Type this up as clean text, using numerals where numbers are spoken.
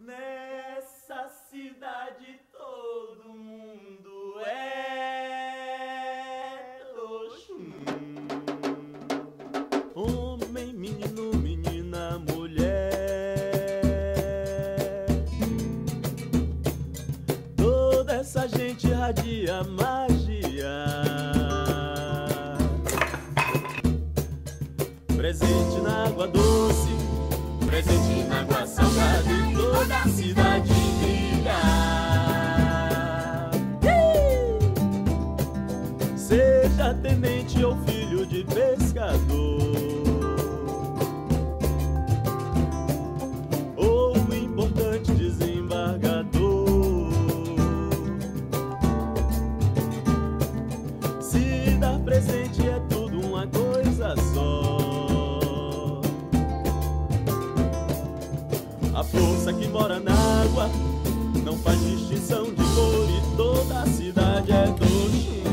Nessa cidade todo mundo é Oxum. Homem, menino, menina, mulher, toda essa gente irradia magia. Presente na água doce, presente na água salgada, e toda a cidade brilha. Seja tenente ou filho de pescador, ou importante desembargador, se dar presente é tudo uma coisa só. A força que mora na água não faz distinção de cor, e toda a cidade é do Oxum.